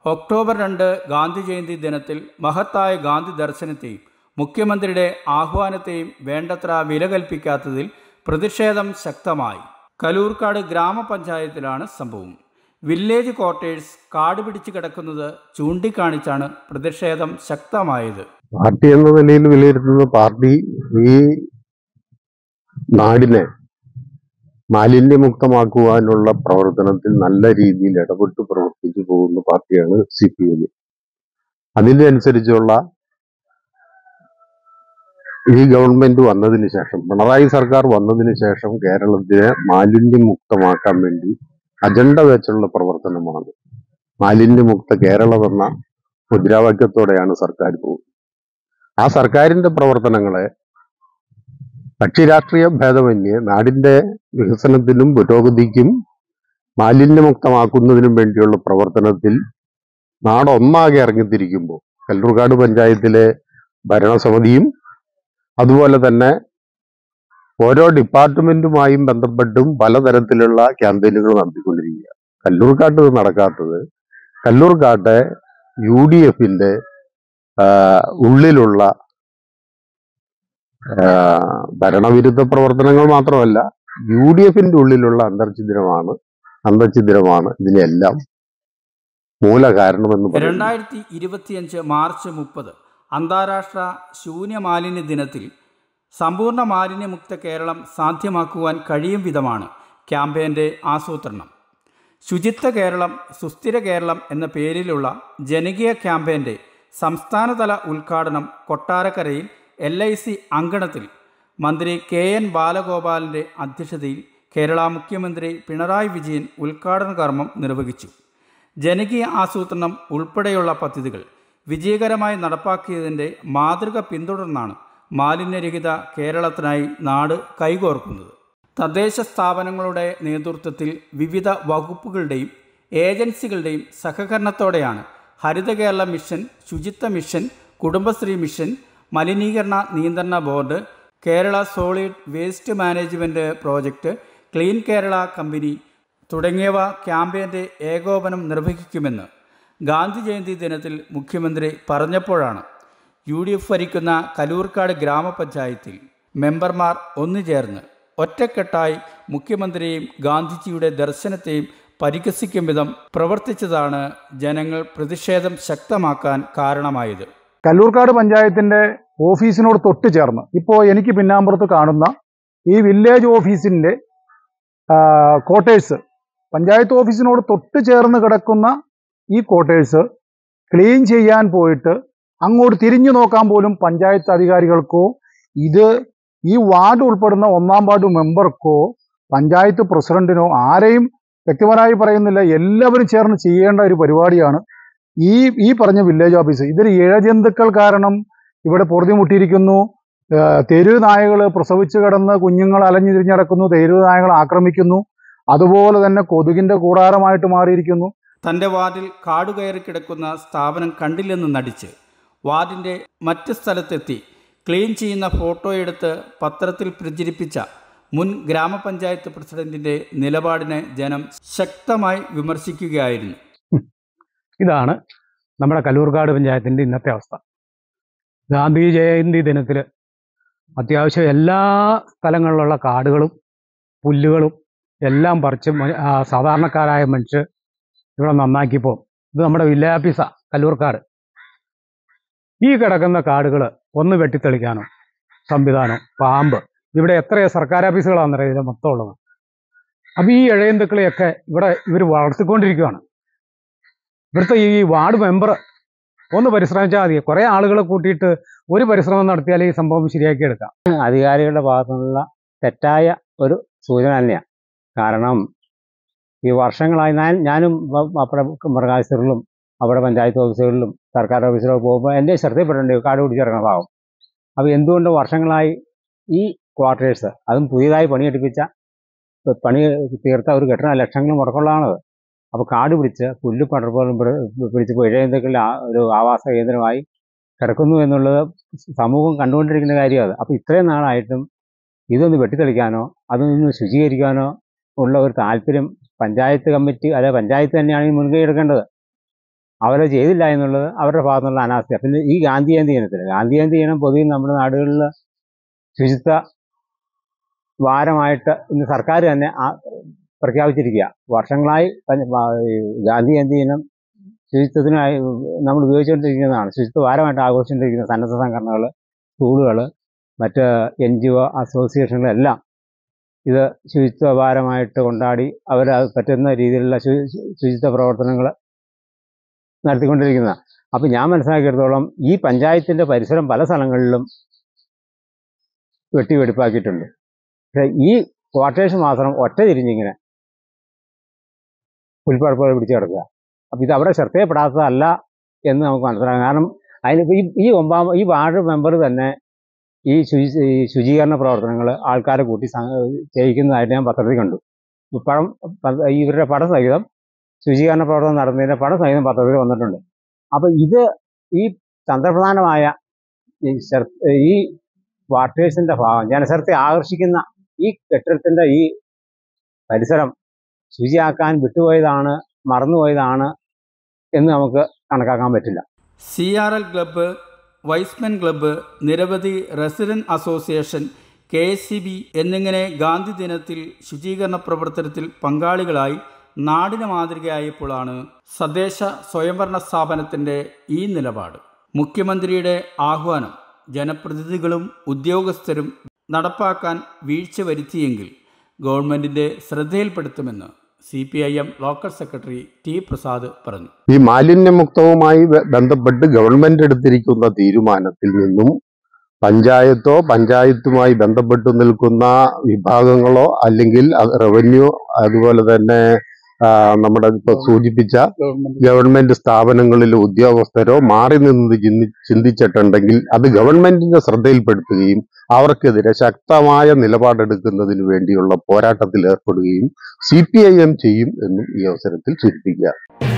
October 2 Gandhi Jayanti ദിനത്തിൽ മഹത്തായ ഗാന്ധി ദർശനത്തെയും മുഖ്യമന്ത്രിയുടെ ആഹ്വാനത്തെയും വേണ്ടത്ര വില കൽപ്പിക്കാത്തതിൽ പ്രതിഷേധം ശക്തമായി. കലൂർക്കാട് ഗ്രാമപഞ്ചായത്തിലാണ് സംഭവം. വില്ലേജ് ക്വാർട്ടേഴ്സ് കാട് പിടിച്ചു കിടക്കുന്നത് ചൂണ്ടിക്കാണിച്ചാണ് പ്രതിഷേധം ശക്തമായത്. പാർട്ടി എന്ന നിലയിൽ വിലയിരുത്തുന്ന പാർട്ടി ഈ നാടിനെ മാലിന്യമുക്തമാക്കുവാനുള്ള പ്രവർത്തനത്തിൽ നല്ല രീതിയിൽ ഇടപെട്ട് പ്രവർത്തിച്ചു പോകുന്ന പാർട്ടിയാണ് CPM. അതിനനുസരിച്ചുള്ള ഈ ഗവൺമെന്റ് വന്നതിന് ശേഷം, പിണറായി സർക്കാർ വന്നതിന് ശേഷം കേരളത്തിനെ മാലിന്യമുക്തമാക്കാൻ വേണ്ടി അജണ്ട വെച്ചുള്ള പ്രവർത്തനമാണ്. മാലിന്യമുക്ത കേരളം എന്ന മുദ്രാവാക്യത്തോടെയാണ് സർക്കാർ പോകുന്നത്. ആ സർക്കാരിന്റെ പ്രവർത്തനങ്ങളെ കക്ഷി രാഷ്ട്രീയ ഭേദമന്യേ നാടിന്റെ വികസനത്തിനും പുരോഗതിക്കും മാലിന്യമുക്തമാക്കുന്നതിനും വേണ്ടിയുള്ള പ്രവർത്തനത്തിൽ നാടൊന്നാകെ ഇറങ്ങിത്തിരിക്കുമ്പോൾ കല്ലൂർക്കാട് പഞ്ചായത്തിലെ ഭരണസമിതിയും അതുപോലെ തന്നെ ഓരോ ഡിപ്പാർട്ട്മെന്റുമായും ബന്ധപ്പെട്ടും പലതരത്തിലുള്ള ക്യാമ്പയിനുകൾ നടത്തിക്കൊണ്ടിരിക്കുക. കല്ലൂർക്കാട്ട് നടക്കാത്തത് കല്ലൂർക്കാട്ടെ UDFന്റെ ഉള്ളിലുള്ള ഭരണവിരുദ്ധ പ്രവർത്തനങ്ങൾ മാത്രമല്ല, UDFന്റെ ഉള്ളിലുള്ള അന്തർഛിദ്രമാണ് ഇതിനെല്ലാം മൂല കാരണമെന്ന് പറയുന്നത്. 2025 മാർച്ച് 30 അന്താരാഷ്ട്ര ശൂന്യമാലിന്യ ദിനത്തിൽ സമ്പൂർണ്ണ മാലിന്യമുക്ത കേരളം സാധ്യമാക്കുവാൻ കഴിയും വിധമാണ് ക്യാമ്പയിൻ്റെ ആസൂത്രണം. ശുചിത്വ കേരളം സുസ്ഥിര കേരളം എന്ന പേരിലുള്ള ജനകീയ ക്യാമ്പയിൻ്റെ സംസ്ഥാനതല ഉദ്ഘാടനം കൊട്ടാരക്കരയിൽ LIC അങ്കണത്തിൽ മന്ത്രി KN ബാലഗോപാലിൻ്റെ അധ്യക്ഷതയിൽ കേരള മുഖ്യമന്ത്രി പിണറായി വിജയൻ ഉദ്ഘാടന കർമ്മം നിർവഹിച്ചു. ജനകീയ ആസൂത്രണം ഉൾപ്പെടെയുള്ള പദ്ധതികൾ വിജയകരമായി നടപ്പാക്കിയതിൻ്റെ മാതൃക പിന്തുടർന്നാണ് മാലിന്യരഹിത കേരളത്തിനായി നാട് കൈകോർക്കുന്നത്. തദ്ദേശ സ്ഥാപനങ്ങളുടെ നേതൃത്വത്തിൽ വിവിധ വകുപ്പുകളുടെയും ഏജൻസികളുടെയും സഹകരണത്തോടെയാണ് Haritha Kerala mission, Suchitwa mission, Kudumbashree mission, മലിനീകരണ നിയന്ത്രണ board, Kerala solid waste management project, clean Kerala company തുടങ്ങിയവ ക്യാമ്പയിൻ്റെ ഏകോപനം നിർവഹിക്കുമെന്ന് ഗാന്ധി ജയന്തി ദിനത്തിൽ മുഖ്യമന്ത്രി പറഞ്ഞപ്പോഴാണ് UDF ഭരിക്കുന്ന കലൂർക്കാട് ഗ്രാമപഞ്ചായത്തിൽ മെമ്പർമാർ ഒന്നുചേർന്ന് ഒറ്റക്കെട്ടായി മുഖ്യമന്ത്രിയെയും ഗാന്ധിജിയുടെ ദർശനത്തെയും പരിഹസിക്കും വിധം പ്രവർത്തിച്ചതാണ് ജനങ്ങൾ പ്രതിഷേധം ശക്തമാക്കാൻ കാരണമായത്. കല്ലൂർക്കാട് പഞ്ചായത്തിന്റെ ഓഫീസിനോട് തൊട്ട് ചേർന്ന് ഇപ്പോൾ എനിക്ക് പിന്നാമ്പുറത്ത് കാണുന്ന ഈ വില്ലേജ് ഓഫീസിന്റെ ക്വാർട്ടേഴ്സ്, പഞ്ചായത്ത് ഓഫീസിനോട് തൊട്ട് ചേർന്ന് കിടക്കുന്ന ഈ ക്വാർട്ടേഴ്സ് ക്ലീൻ ചെയ്യാൻ പോയിട്ട് അങ്ങോട്ട് തിരിഞ്ഞു നോക്കാൻ പോലും പഞ്ചായത്ത് അധികാരികൾക്കോ ഈ വാർഡ് ഉൾപ്പെടുന്ന 1-ാം വാർഡ് മെമ്പർക്കോ പഞ്ചായത്ത് പ്രസിഡന്റിനോ ആരെയും വ്യക്തിപരമായി പറയുന്നില്ല, എല്ലാവരും ചേർന്ന് ചെയ്യേണ്ട ഒരു പരിപാടിയാണ് ഈ പറഞ്ഞ വില്ലേജ് ഓഫീസ്. ഇതൊരു ഇഴജന്തുക്കൾ കാരണം ഇവിടെ പൊറുതിമുട്ടിയിരിക്കുന്നു. തെരുവ് നായകൾ പ്രസവിച്ച് കിടന്ന് കുഞ്ഞുങ്ങൾ അലഞ്ഞു തിരിഞ്ഞടക്കുന്നു, തെരുവ് നായകൾ ആക്രമിക്കുന്നു. അതുപോലെ തന്നെ കൊതുകിന്റെ കൂടാരമായിട്ട് മാറിയിരിക്കുന്നു. തൻ്റെ വാർഡിൽ കാടുകയറി കിടക്കുന്ന സ്ഥാപനം കണ്ടില്ലെന്ന് നടിച്ച് വാർഡിൻ്റെ മറ്റ് സ്ഥലത്തെത്തി ക്ലീൻ ചെയ്യുന്ന ഫോട്ടോയെടുത്ത് പത്രത്തിൽ പ്രചരിപ്പിച്ച മുൻ ഗ്രാമപഞ്ചായത്ത് പ്രസിഡന്റിന്റെ നിലപാടിനെ ജനം ശക്തമായി വിമർശിക്കുകയായിരുന്നു. ഇതാണ് നമ്മുടെ കല്ലൂർക്കാട് പഞ്ചായത്തിൻ്റെ ഇന്നത്തെ അവസ്ഥ. ഗാന്ധി ജയന്തി ദിനത്തിൽ അത്യാവശ്യം എല്ലാ സ്ഥലങ്ങളിലുള്ള കാടുകളും പുല്ലുകളും എല്ലാം പറിച്ച് സാധാരണക്കാരായ മനുഷ്യർ ഇവിടെ നന്നാക്കിപ്പോൾ ഇത് നമ്മുടെ വില്ലേജ് ഓഫീസാണ് കല്ലൂർക്കാട്. ഈ കിടക്കുന്ന കാടുകൾ ഒന്ന് വെട്ടിത്തെളിക്കാനോ സംവിധാനം, പാമ്പ്, ഇവിടെ എത്ര സർക്കാർ ഓഫീസുകളാണെന്നറിയാം ഇതിൽ മൊത്തം ഉള്ളത്. അപ്പോൾ ഈ ഇഴയന്തുക്കളെയൊക്കെ ഇവർ വളർത്തിക്കൊണ്ടിരിക്കുകയാണ്. ഇവിടുത്തെ ഈ വാർഡ് മെമ്പർ ഒന്ന് പരിശ്രമിച്ചാൽ മതി. കുറേ ആളുകളെ കൂട്ടിയിട്ട് ഒരു പരിശ്രമം നടത്തിയാൽ ഈ സംഭവം ശരിയാക്കി എടുക്കാം. അധികാരികളുടെ ഭാഗത്തു നിന്നുള്ള തെറ്റായ ഒരു സൂചന തന്നെയാണ്. കാരണം ഈ വർഷങ്ങളായി ഞാനും അവിടെ മൃഗാശുപത്രികളിലും അവിടെ പഞ്ചായത്ത് ഓഫീസുകളിലും സർക്കാർ ഓഫീസുകളിലും പോകുമ്പോൾ എൻ്റെ ശ്രദ്ധയിൽപ്പെട്ടുണ്ട് കാട് പിടിച്ചിറങ്ങുന്ന ഭാഗം. അപ്പോൾ എന്തുകൊണ്ട് വർഷങ്ങളായി ഈ ക്വാർട്ടേഴ്സ്, അതും പുതിയതായി പണി തീർത്ത ഒരു കെട്ടിടം ലക്ഷങ്ങൾ മുടക്കമുള്ളതാണത്. അപ്പോൾ കാട് പിടിച്ച് പുല്ല് പടർപ്പോലും പിടിച്ച് ഇഴയന്തുക്കളുടെ ഒരു ആവാസ കേന്ദ്രമായി കിടക്കുന്നു എന്നുള്ളത് സമൂഹം കണ്ടുകൊണ്ടിരിക്കുന്ന കാര്യമാണ്. അപ്പോൾ ഇത്രയും നാളായിട്ടും ഇതൊന്ന് വെട്ടിത്തെളിക്കാനോ അതൊന്ന് ശുചീകരിക്കാനോ ഉള്ള ഒരു താല്പര്യം പഞ്ചായത്ത് കമ്മിറ്റി, അല്ലെ പഞ്ചായത്ത് തന്നെയാണ് ഈ മുൻകൈ എടുക്കേണ്ടത്. അവരെ ചെയ്തില്ല എന്നുള്ളത് അവരുടെ ഭാഗത്തു നിന്നുള്ള അനാസ്ഥ. പിന്നെ ഈ ഗാന്ധി ജയന്തി ദിനം പൊതുവെ നമ്മുടെ നാടുകളിൽ ശുചിത്വ വാരമായിട്ട് ഇന്ന് സർക്കാർ തന്നെ പ്രഖ്യാപിച്ചിരിക്കുക. വർഷങ്ങളായി ഗാന്ധി ജയന്തി ദിനം ശുചിത്വത്തിനായി നമ്മൾ ഉപയോഗിച്ചുകൊണ്ടിരിക്കുന്നതാണ്. ശുചിത്വ വാരമായിട്ട് ആഘോഷിച്ചുകൊണ്ടിരിക്കുന്ന സന്നദ്ധ സംഘടനകൾ, സ്കൂളുകൾ, മറ്റ് NGO അസോസിയേഷനുകളെല്ലാം ഇത് ശുചിത്വ വാരമായിട്ട് കൊണ്ടാടി അവർ പറ്റുന്ന രീതിയിലുള്ള ശുചിത്വ പ്രവർത്തനങ്ങൾ നടത്തിക്കൊണ്ടിരിക്കുന്നതാണ്. അപ്പം ഞാൻ മനസ്സിലാക്കിയിടത്തോളം ഈ പഞ്ചായത്തിൻ്റെ പരിസരം പല സ്ഥലങ്ങളിലും വെടിപ്പാക്കിയിട്ടുണ്ട്. പക്ഷേ ഈ ക്വാർട്ടേഴ്സ് മാത്രം ഒറ്റ തിരിഞ്ഞിങ്ങനെ പുൽപ്പറപ്പുകൾ പിടിച്ചു കിടക്കുക. അപ്പം ഇത് അവിടെ ശ്രദ്ധയപ്പെടാത്തതല്ല എന്ന് നമുക്ക് മനസ്സിലാക്കാം. കാരണം അതിന് ഈ വാർഡ് മെമ്പർ തന്നെ ഈ ശുചീകരണ പ്രവർത്തനങ്ങൾ ആൾക്കാരെ കൂട്ടി ചെയ്യിക്കുന്നതായിട്ട് ഞാൻ പത്രത്തിൽ കണ്ടു. ഇവരുടെ പടം സഹിതം ശുചീകരണ പ്രവർത്തനം നടത്തുന്നതിൻ്റെ പടം സഹിതം പത്രത്തിൽ വന്നിട്ടുണ്ട്. അപ്പം ഇത് ഈ തന്ത്രപ്രധാനമായ ഈ വാർട്ടേഴ്സിൻ്റെ ഭാഗം, ജനശ്രദ്ധ ആകർഷിക്കുന്ന ഈ കെട്ടിടത്തിൻ്റെ ഈ പരിസരം ശുചിയാക്കാൻ വിട്ടുപോയതാണ്, മറന്നുപോയതാണ് എന്ന് നമുക്ക് കണക്കാക്കാൻ പറ്റില്ല. CRL ക്ലബ്ബ്, വൈസ്മെൻ ക്ലബ്ബ്, നിരവധി റെസിഡന്റ് അസോസിയേഷൻ, KSCB എന്നിങ്ങനെ ഗാന്ധി ദിനത്തിൽ ശുചീകരണ പ്രവർത്തനത്തിൽ പങ്കാളികളായി നാടിന് മാതൃകയായപ്പോഴാണ് തദ്ദേശ സ്വയംഭരണ സ്ഥാപനത്തിൻ്റെ ഈ നിലപാട്. മുഖ്യമന്ത്രിയുടെ ആഹ്വാനം ജനപ്രതിനിധികളും ഉദ്യോഗസ്ഥരും നടപ്പാക്കാൻ വീഴ്ച വരുത്തിയെങ്കിൽ ഗവൺമെൻറ്റിൻ്റെ ശ്രദ്ധയിൽപ്പെടുത്തുമെന്ന് CPIM local secretary T. Prasad പറഞ്ഞു. ഈ മാലിന്യമുക്തവുമായി ബന്ധപ്പെട്ട് ഗവൺമെന്റ് എടുത്തിരിക്കുന്ന തീരുമാനത്തിൽ നിന്നും പഞ്ചായത്തോ പഞ്ചായത്തുമായി ബന്ധപ്പെട്ടു നിൽക്കുന്ന വിഭാഗങ്ങളോ അല്ലെങ്കിൽ റവന്യൂ, അതുപോലെ തന്നെ നമ്മുടെ ഇപ്പൊ സൂചിപ്പിച്ച ഗവൺമെന്റ് സ്ഥാപനങ്ങളിലെ ഉദ്യോഗസ്ഥരോ മാറി നിന്ന് ചിന്തിച്ചിട്ടുണ്ടെങ്കിൽ അത് ഗവൺമെന്റിന്റെ ശ്രദ്ധയിൽപ്പെടുത്തുകയും അവർക്കെതിരെ ശക്തമായ നിലപാടെടുക്കുന്നതിന് വേണ്ടിയുള്ള പോരാട്ടത്തിൽ ഏർപ്പെടുകയും CPIM ചെയ്യും എന്നും ഈ അവസരത്തിൽ സൂചിപ്പിക്കുക.